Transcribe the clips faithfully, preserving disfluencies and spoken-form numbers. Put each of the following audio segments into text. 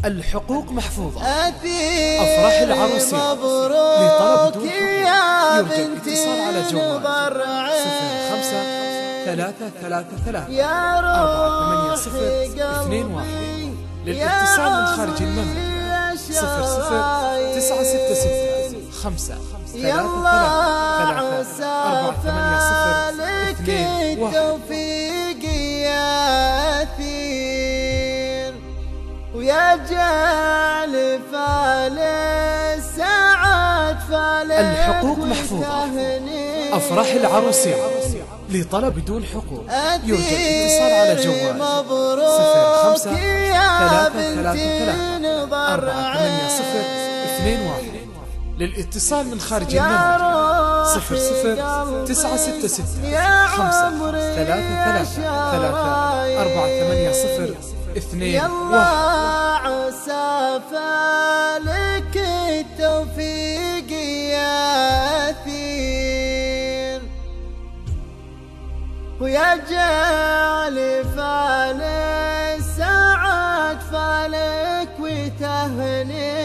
الحقوق محفوظة. أفراح العروسين لطلب دون حقوق يرجى الاتصال على جوال صفر خمسة ثلاثة ثلاثة ثلاثة أربعة ثمانية صفر اثنين واحد. للاتصال من خارج المملكة صفر صفر تسعة ستة ستة خمسة ثلاثة ثلاثة ثلاثة أربعة ثمانية صفر اثنين واحد. ويا جعل فالساعات فالك الحقوق محفوظة. أفراح العروسين لطلب دون حقوق يرجى الاتصال على جوال صفر خمسة ثلاثة ثلاثة ثلاثة أربعة ثمانية صفر اثنين واحد. للاتصال من خارج المملكة صفر صفر تسعة ستة ستة خمسة ثلاثة ثلاثة ثلاثة أربعة ثمانية صفر اثنين واحد. عسى فالك التوفيق يا أثير ويا جعل فالساعات فالك وتهني.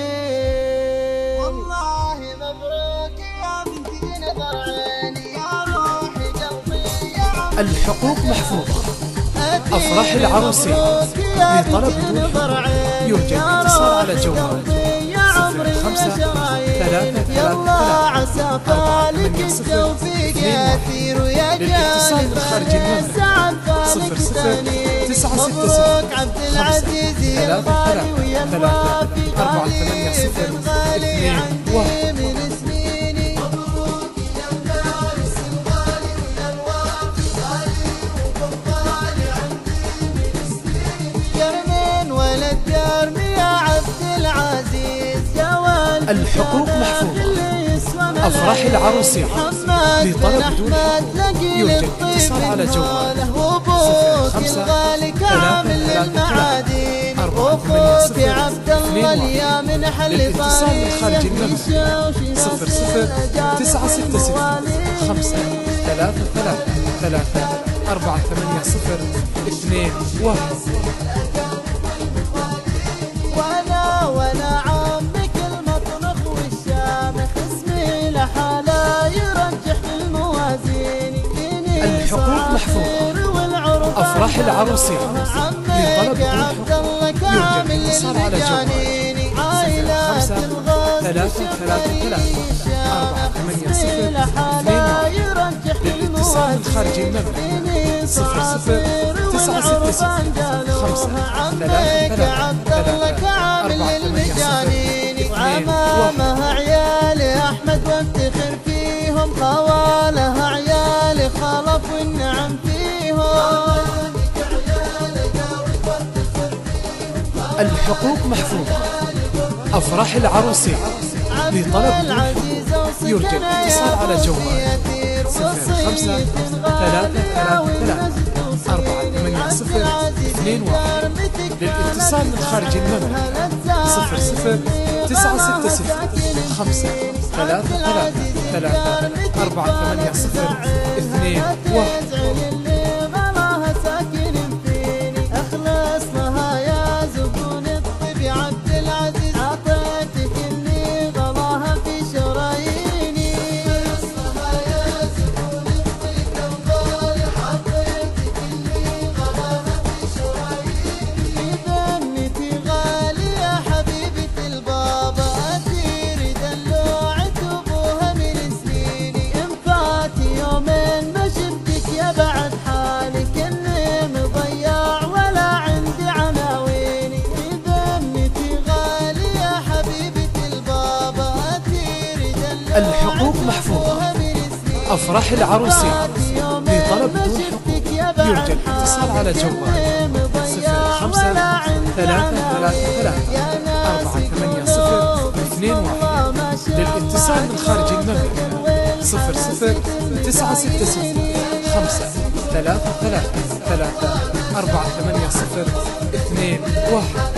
والله مبروك يا بنتي نظر عيني يا روحي قلبي يا الحقوق محفوظة. أفراح العروسين لطلب دون حقوق يرجى الاتصال على جوال صفر خمسة ثلاثة ثلاثة أربعة ثمانية صفر اثنين واحد. للاتصال من خارج المملكة صفر صفر تسعة ستة ستة خمسة ثلاثة ثلاثة ثلاثة أربعة ثمانية صفر اثنين واحد. الحقوق محفوظة. أفراح العروسين لطلب دون حقوق يرجى الاتصال على جوال صفر خمسة ثلاثة ثلاثة أربعة ثمانية صفر اثنين واحد. للاتصال من خارج المملكة صفر صفر تسعة ستة ستة خمسة ثلاثة ثلاثة ثلاثة أربعة ثمانية صفر اثنين واحد. وأنا وأنا عمك المطنخ والشامخ اسمي لحاله يرجح الموازين. الحقوق محفوظة. أفراح العروسين لطلب دون حقوق يرجى الاتصال على جوال صفر خمسة ثلاثة ثلاثة ثلاثة أربعة ثمانية صفر اثنين واحد. للاتصال من خارج المملكة صفر صفر تسعة ستة ستة خمسة ثلاثة ثلاثة ثلاثة أربعة ثمانية صفر اثنين وعمامها عيالي أحمد وافتخر فيهم خوالها عيالي خلف والنعم فيهم. الحقوق محفوظة. أفراح العروسين لطلب دون حقوق يرجى الاتصال على جوال صفر خمسة ثلاثة ثلاثة ثلاثة أربعة ثمانية صفر اثنين واحد. للاتصال من خارج المملكة صفر صفر تسعة ستة ستة خمسة ثلاثة ثلاثة ثلاثة أربعة ثمانية صفر اثنين واحد. الحقوق محفوظة. أفراح العروسين لطلب دون حقوق يرجى الاتصال على جوال صفر خمسة ثلاثة ثلاثة ثلاثة أربعة ثمانية صفر اثنين واحد. للاتصال من خارج المملكة صفر صفر تسعة ستة ستة خمسة ثلاثة ثلاثة ثلاثة أربعة ثمانية صفر اثنين واحد.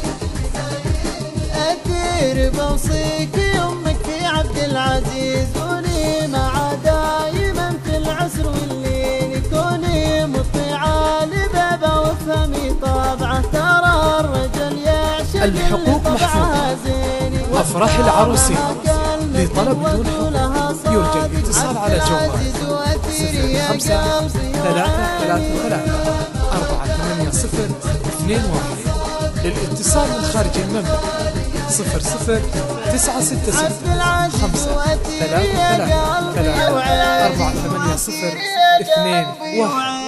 أثير بوصيك يمك في عبد العزيز كوني مع دايما في العسر والليل كوني مطيعة لبابا وافهمي طابعه ترى الرجل يعشق الحقوق محفوظة. أفراح العروسين لطلب دون حقوق يرجى الاتصال على جوال صفر خمسة ثلاثة ثلاثة ثلاثة أربعة ثمانية صفر اثنين واحد. للاتصال من خارج المملكة صفر صفر تسعة ستة ستة خمسة ثلاثة ثلاثة ثلاثة أربعة ثمانية صفر اثنين واحد.